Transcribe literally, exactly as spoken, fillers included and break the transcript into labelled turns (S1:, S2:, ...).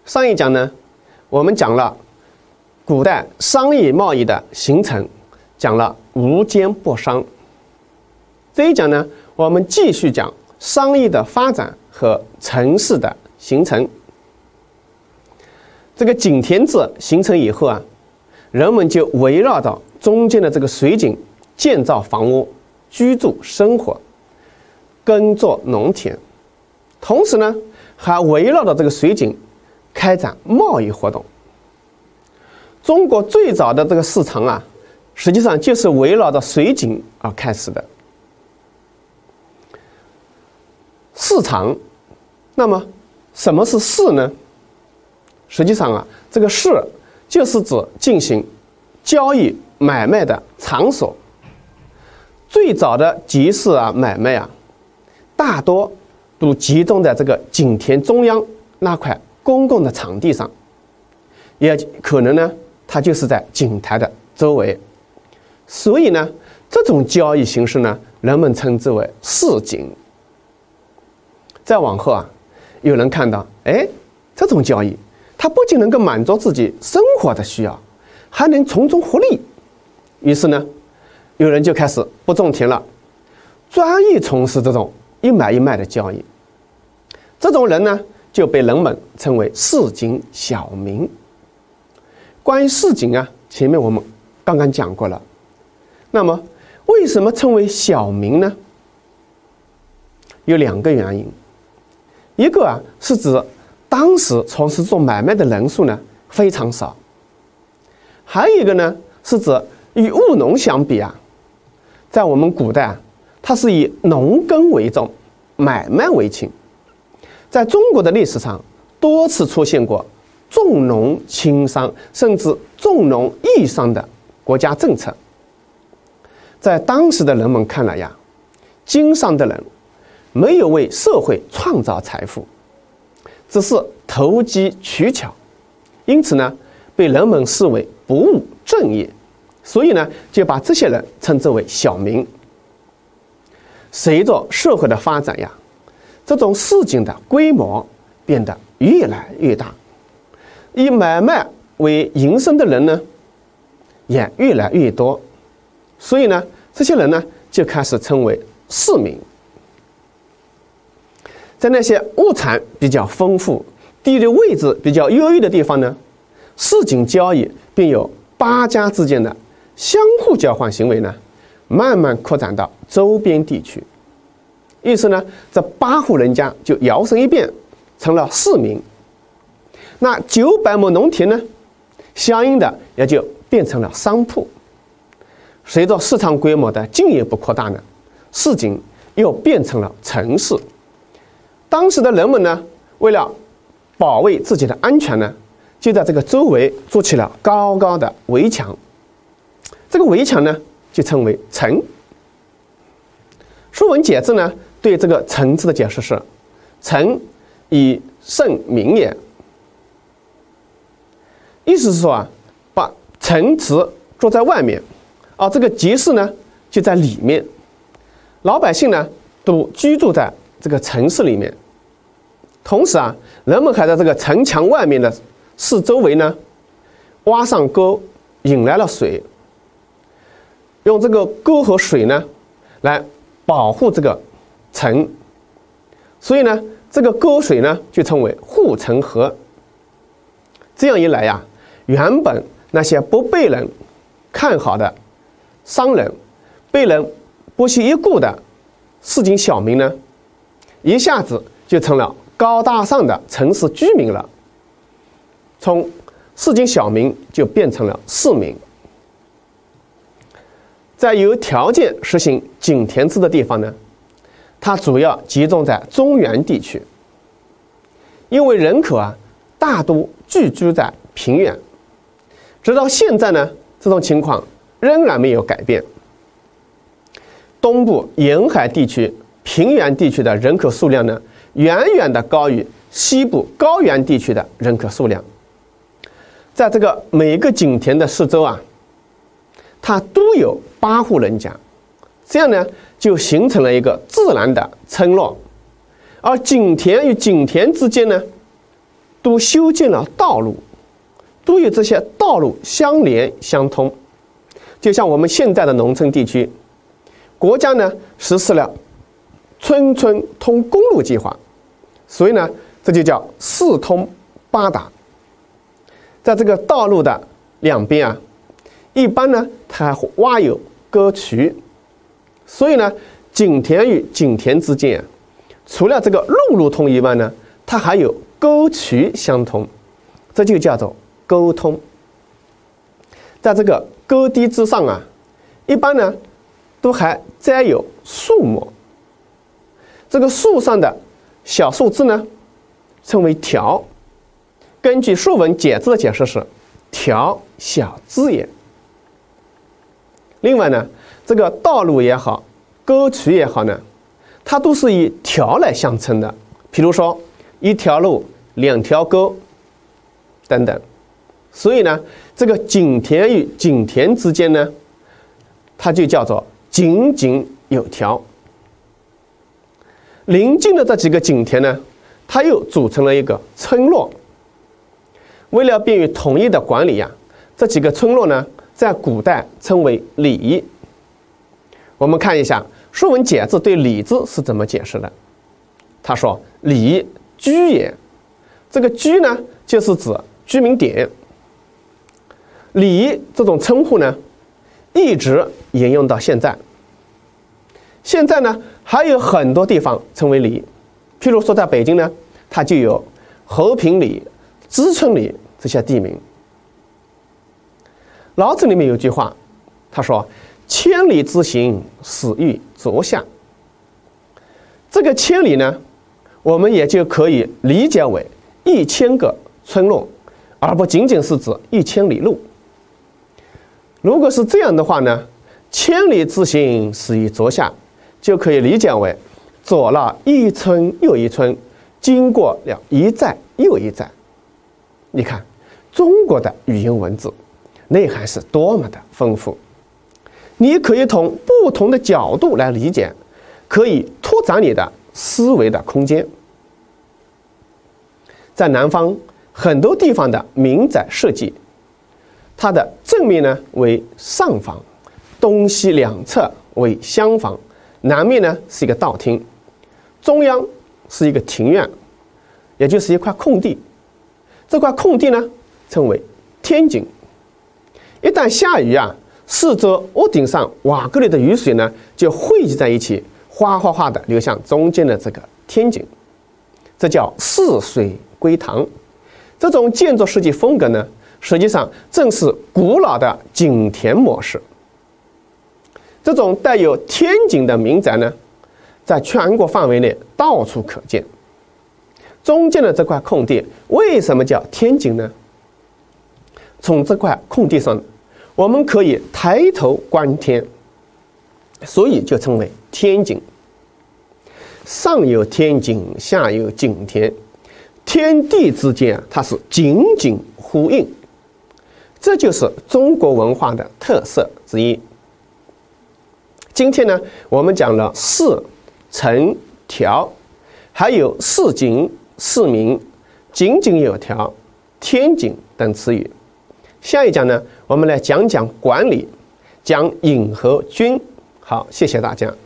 S1: 上一讲呢，我们讲了古代商业贸易的形成，讲了无奸不商。这一讲呢，我们继续讲商业的发展和城市的形成。这个井田制形成以后啊，人们就围绕着中间的这个水井建造房屋、居住生活、耕作农田，同时呢，还围绕着这个水井开展贸易活动。中国最早的这个市场啊，实际上就是围绕着水井而开始的。市场，那么什么是市呢？实际上啊，这个市就是指进行交易买卖的场所。最早的集市啊、买卖啊，大多都集中在这个井田中央那块公共的场地上，也可能呢，它就是在井台的周围。所以呢，这种交易形式呢，人们称之为市井。再往后啊，有人看到，哎，这种交易，它不仅能够满足自己生活的需要，还能从中获利。于是呢，有人就开始不种田了，专一从事这种一买一卖的交易。这种人呢，就被人们称为市井小民。关于市井啊，前面我们刚刚讲过了。那么，为什么称为小民呢？有两个原因。一个啊，是指当时从事做买卖的人数呢非常少；还有一个呢，是指与务农相比啊，在我们古代啊，它是以农耕为重，买卖为轻。在中国的历史上，多次出现过重农轻商，甚至重农抑商的国家政策。在当时的人们看来呀，经商的人没有为社会创造财富，只是投机取巧，因此呢，被人们视为不务正业，所以呢，就把这些人称之为小民。随着社会的发展呀，这种市井的规模变得越来越大，以买卖为营生的人呢，也越来越多，所以呢，这些人呢，就开始称为市民。在那些物产比较丰富、地理位置比较优越的地方呢，市井交易并有八家之间的相互交换行为呢，慢慢扩展到周边地区。于是呢，这八户人家就摇身一变成了市民。那九百亩农田呢，相应的也就变成了商铺。随着市场规模的进一步扩大呢，市井又变成了城市。当时的人们呢，为了保卫自己的安全呢，就在这个周围筑起了高高的围墙。这个围墙呢，就称为城。《说文解字》呢，对这个城字的解释是：城以胜民也。意思是说啊，把城池做在外面，而这个集市呢就在里面。老百姓呢都居住在这个城市里面，同时啊，人们还在这个城墙外面的四周围呢挖上沟，引来了水，用这个沟和水呢来保护这个城，所以呢，这个沟水呢就称为护城河。这样一来呀，原本那些不被人看好的商人，被人不屑一顾的市井小民呢，一下子就成了高大上的城市居民了。从市井小民就变成了市民。在有条件实行井田制的地方呢，它主要集中在中原地区，因为人口啊大都聚居在平原。直到现在呢，这种情况仍然没有改变。东部沿海地区、平原地区的人口数量呢，远远的高于西部高原地区的人口数量。在这个每个井田的四周啊，它都有八户人家，这样呢，就形成了一个自然的村落。而井田与井田之间呢， 都修建了道路，都与这些道路相连相通。就像我们现在的农村地区，国家呢实施了村村通公路计划，所以呢这就叫四通八达。在这个道路的两边啊，一般呢它还挖有沟渠，所以呢井田与井田之间啊，除了这个陆路通以外呢，它还有沟渠相通，这就叫做沟通。在这个沟堤之上啊，一般呢都还栽有树木，这个树上的小树枝呢称为条。根据《说文解字》的解释是条小枝也。另外呢，这个道路也好，沟渠也好呢，它都是以条来相称的，比如说一条路、两条沟等等。所以呢，这个井田与井田之间呢，它就叫做井井有条。邻近的这几个井田呢，它又组成了一个村落。为了便于统一的管理呀、啊，这几个村落呢，在古代称为里。我们看一下《说文解字》对里字是怎么解释的。他说：“里，居也。”这个居呢，就是指居民点。里这种称呼呢，一直沿用到现在。现在呢，还有很多地方称为里，譬如说在北京呢，它就有和平里、知春里这些地名。老子里面有句话，他说：“千里之行，始于足下。”这个千里呢，我们也就可以理解为一千个村落，而不仅仅是指一千里路。如果是这样的话呢，千里之行，始于足下，就可以理解为走了一村又一村，经过了一寨又一寨。你看，中国的语音文字内涵是多么的丰富，你可以从不同的角度来理解，可以拓展你的思维的空间。在南方很多地方的民宅设计，它的正面呢为上房，东西两侧为厢房，南面呢是一个道厅，中央是一个庭院，也就是一块空地。这块空地呢称为天井。一旦下雨啊，四周屋顶上瓦沟里的雨水呢就汇集在一起，哗哗哗的流向中间的这个天井，这叫四水归堂。这种建筑设计风格呢，实际上正是古老的井田模式。这种带有天井的民宅呢，在全国范围内到处可见。中间的这块空地为什么叫天井呢？从这块空地上，我们可以抬头观天，所以就称为天井。上有天井，下有井田，天地之间它是紧紧呼应，这就是中国文化的特色之一。今天呢，我们讲了市、城、条，还有市井、市民、井井有条、天井等词语。下一讲呢，我们来讲讲管理，讲引和均。好，谢谢大家。